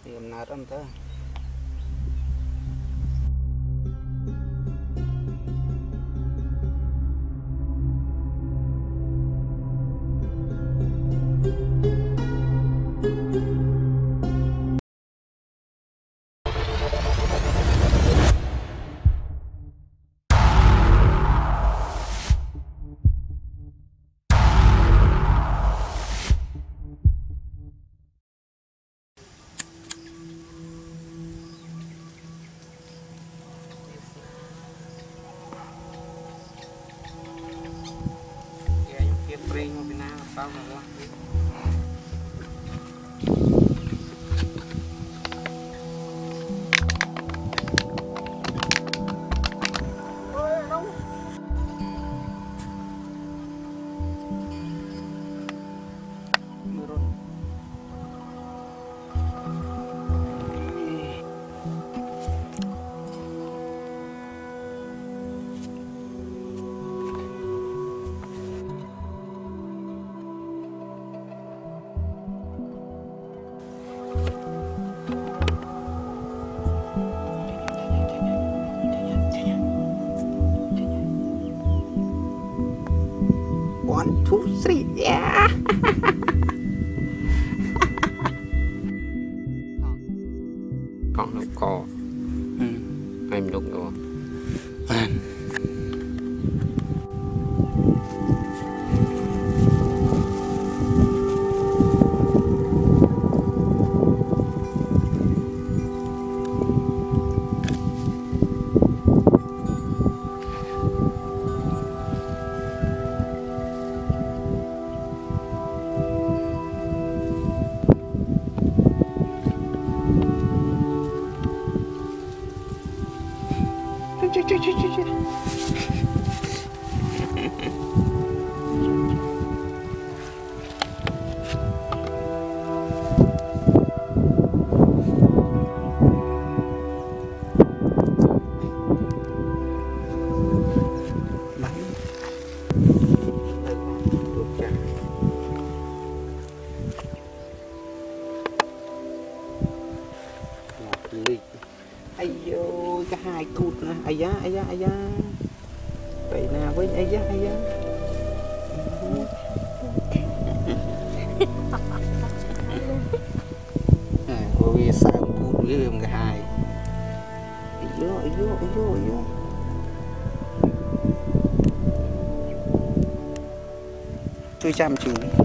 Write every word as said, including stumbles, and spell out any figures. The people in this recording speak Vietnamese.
Em nào đó thôi. Prêmio final tao là one, two, three, yeah. Con nó cò, ừ. Em đúng rồi. Chơi chơi chơi chơi chơi. Ai vô cái hai cút nè, ai da ai da ai da vậy nào với ai da ai da ôi sao cút với em cái hai ai vô ai vô ai vô ai vô tôi chăm chừng